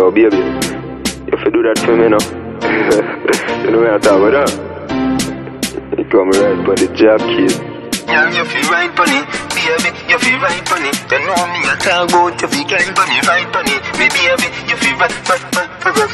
Yo, baby, you fi do that for me now. You know what I'm talking about, huh? You come right for the job, kid. Yeah, you feel right on it, baby, you feel right on it. You know me, I talk about you feel right on it, right on it. Me baby, you feel right on it.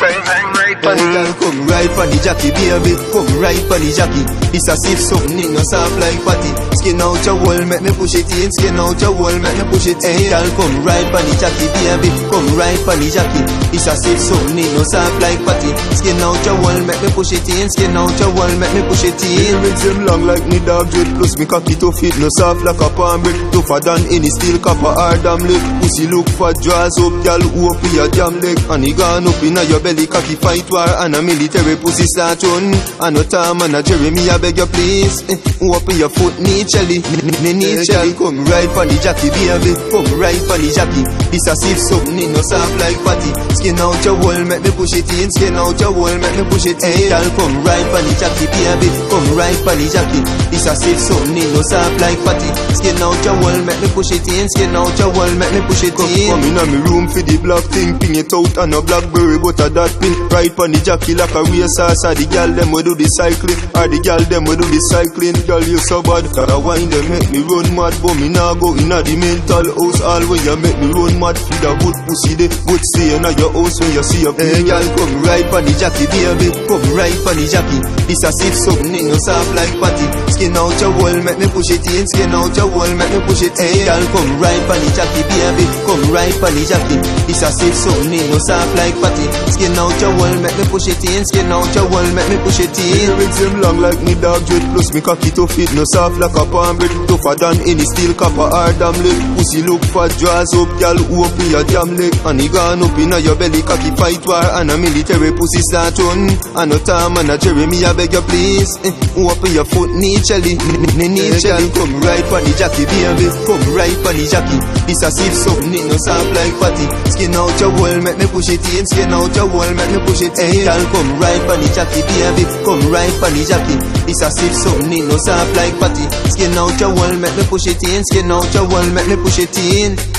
Girl, come right on the jockey, baby, come right on the jockey. It's as if something in your soft like patty. Skin out your wall, make me push it in. Skin out your wall, make me push it in. Girl, come right on the jockey, baby, come right on the jockey. It's as if something in your soft like patty. Skin out your wall, make me push it in. Skin out your wall, make me push it in. Rings them long like me dog dread. Plus me cocky to fit no soft like a palm bread. Tougher than any steel copper or damn leg. Pussy look for draws up, girl, open your damn leg. And he gone up in your belly, cocky fight war. And a military pussy start run. And no time and a Jeremy, I beg you please. Open your foot, need jelly, need jelly. Come right on the jockey, baby, come right on the jockey. It's as if something in your soft like patty. Skin out your wall, make me push it in. Skin out your wall, make me push it in. Girl, come right on the jockey, baby, come right on the jockey. It's as if something in your soft like patty. Skin out your wall, make me push it in. Skin out your wall, make me push it in. Come in me room for the black thing, ping it out on a blackberry, but a that pin. Right on the jockey like a racehorse. Or the girl them we do the cycling, or the girl them we do the cycling. Girl you so bad, cause I wine them make me run mad. But me nah go in the mental house. All when you make me run mad, feel a good pussy they good stay in your house when you see a hey, girl come right on the jockey, baby, come right on the jockey. It's as if something in your soft like patty. Skin out your wall, make me push it in. Skin out your wall, make me push it in. Hey, girl come right on the jockey, baby, come right on the jockey. It's as if something in your soft like patty. Skin out your wall, make me push it in. Skin out your wall, make me push it in. Rings them long like me dog dread. Plus me cocky to fit no soft like a palm bread. Tougher than any steel copper or damn leg. Pussy look for draws up, girl, open your damn leg. And he gone up in your belly, cocky fight war. And a military pussy start run. And no time and a Jeremy, I beg you please. Open your foot, need jelly, need jelly. Come right on the jockey, baby, come right on the jockey. It's as if something in your soft like patty. Skin out your wall, make me push it in. Skin out your wall, make me push it in. Girl, come right on the jockey, baby, come right on the jockey. It's as if something in your soft like patty. Skin out your wall, make me push it in. Skin out your wall, make me push it in.